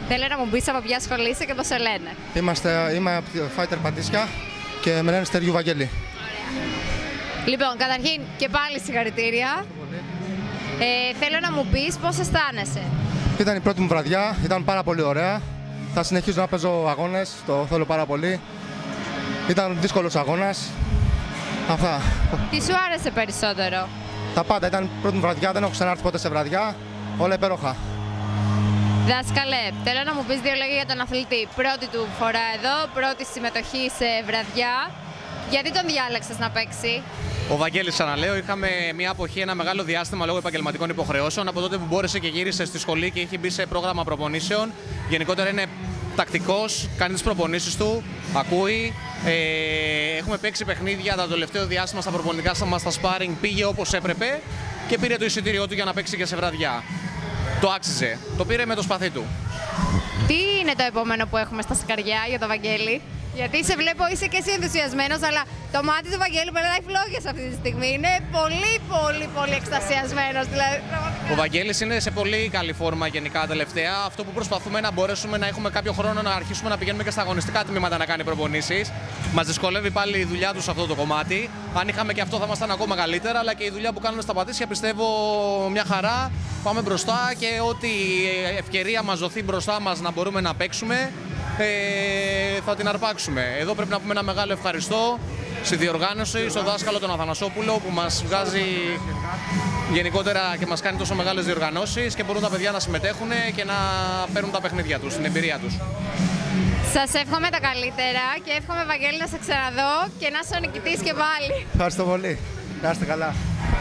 Θέλω να μου πεις από ποια ασχολείσαι και πώς σε λένε. Είμαι από τη Fighter Πατήσια και με λένε Στεριού Βαγγέλη. Λοιπόν, καταρχήν και πάλι συγχαρητήρια. Θέλω να μου πεις πώς αισθάνεσαι. Ήταν η πρώτη μου βραδιά, ήταν πάρα πολύ ωραία. Θα συνεχίσω να παίζω αγώνες, το θέλω πάρα πολύ. Ήταν δύσκολος αγώνας. Αυτά. Τι σου άρεσε περισσότερο? Τα πάντα, ήταν η πρώτη μου βραδιά, δεν έχω ξανάρθει ποτέ σε βραδιά. Όλα υπέροχα. Δάσκαλε, θέλω να μου πεις δύο λόγια για τον αθλητή. Πρώτη του φορά εδώ, πρώτη συμμετοχή σε βραδιά. Γιατί τον διάλεξες να παίξει? Ο Βαγγέλης, ξαναλέω, είχαμε μια αποχή, ένα μεγάλο διάστημα λόγω επαγγελματικών υποχρεώσεων. Από τότε που μπόρεσε και γύρισε στη σχολή και είχε μπει σε πρόγραμμα προπονήσεων. Γενικότερα είναι τακτικός, κάνει τις προπονήσεις του, ακούει. Έχουμε παίξει παιχνίδια το τελευταίο διάστημα στα προπονητικά μας, στα sparring, πήγε όπως έπρεπε και πήρε το εισιτήριό του για να παίξει και σε βραδιά. Το άξιζε. Το πήρε με το σπαθί του. Τι είναι το επόμενο που έχουμε στα σκαριά για τον Βαγγέλη? Γιατί σε βλέπω, είσαι και εσύ ενθουσιασμένος, αλλά το μάτι του Βαγγέλη περνάει φλόγες αυτή τη στιγμή. Είναι πολύ εκστασιασμένος. Δηλαδή, ο Βαγγέλης είναι σε πολύ καλή φόρμα γενικά τελευταία. Αυτό που προσπαθούμε να μπορέσουμε να έχουμε κάποιο χρόνο να αρχίσουμε να πηγαίνουμε και στα αγωνιστικά τμήματα να κάνει προπονήσεις. Μας δυσκολεύει πάλι η δουλειά του σε αυτό το κομμάτι. Αν είχαμε και αυτό θα ήμασταν ακόμα καλύτερα, αλλά και η δουλειά που κάνουμε στα Πατήσια πιστεύω μια χαρά. Πάμε μπροστά και ό,τι ευκαιρία μας δοθεί μπροστά μας να μπορούμε να παίξουμε, θα την αρπάξουμε. Εδώ πρέπει να πούμε ένα μεγάλο ευχαριστώ στη διοργάνωση, στον δάσκαλο τον Αθανασόπουλο που μας βγάζει γενικότερα και μας κάνει τόσο μεγάλες διοργανώσεις και μπορούν τα παιδιά να συμμετέχουν και να παίρνουν τα παιχνίδια τους, την εμπειρία τους. Σας εύχομαι τα καλύτερα και εύχομαι, Βαγγέλη, να σε ξαναδώ και να είσαι ο νικητής και πάλι. Ευχαριστώ πολύ. Να είστε καλά.